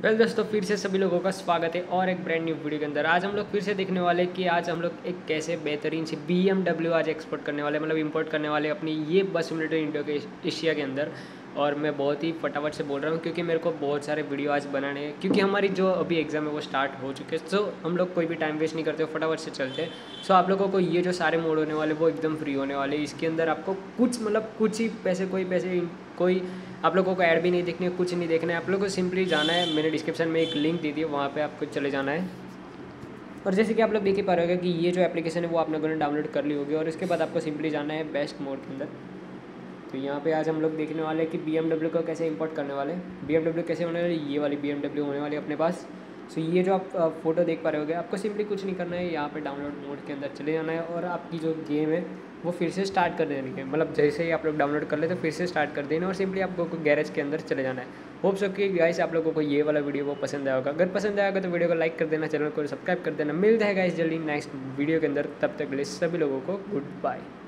Well दोस्तों, फिर से सभी लोगों का स्वागत है और एक ब्रांड न्यू वीडियो के अंदर। आज हम लोग फिर से देखने वाले कि आज हम लोग एक कैसे बेहतरीन सी BMW आज एक्सपोर्ट करने वाले, मतलब इंपोर्ट करने वाले अपनी ये बस सिमुलेटर इंडिया के एशिया के अंदर। और मैं बहुत ही फटाफट से बोल रहा हूँ क्योंकि मेरे को बहुत सारे वीडियो आज बनाने हैं, क्योंकि हमारी जो अभी एग्ज़ाम है वो स्टार्ट हो चुके हैं। सो हम लोग कोई भी टाइम वेस्ट नहीं करते, फटाफट से चलते हैं। सो आप लोगों को ये जो सारे मोड होने वाले वो एकदम फ्री होने वाले। इसके अंदर आपको कुछ ही पैसे, कोई आप लोगों को ऐड भी नहीं देखनी है, कुछ नहीं देखना है। आप लोगों को सिंपली जाना है, मैंने डिस्क्रिप्शन में एक लिंक दी थी, वहाँ पे आपको चले जाना है। और जैसे कि आप लोग देख ही पा रहे होगा कि ये जो एप्लीकेशन है वो आप लोगों ने डाउनलोड कर ली होगी। और इसके बाद आपको सिंपली जाना है बेस्ट मोड के अंदर। तो यहाँ पे आज हम लोग देखने वाले हैं कि BMW को कैसे इंपोर्ट करने वाले। BMW कैसे होने वाली, ये वाली BMW होने वाली अपने पास। सो ये जो आप फोटो देख पा रहे होगे, आपको सिंपली कुछ नहीं करना है, यहाँ पे डाउनलोड मोड के अंदर चले जाना है और आपकी जो गेम है वो फिर से स्टार्ट कर देनी है। मतलब जैसे ही आप लोग डाउनलोड कर ले तो फिर से स्टार्ट कर देना और सिंपली आपको गैरेज के अंदर चले जाना है। होप सो कि गाइस आप लोगों को ये वाला वीडियो वो पसंद आएगा। अगर पसंद आएगा तो वीडियो को लाइक कर देना, चैनल को सब्सक्राइब कर देना। मिलता है गाइस जल्दी नेक्स्ट वीडियो के अंदर, तब तक के लिए सभी लोगों को गुड बाय।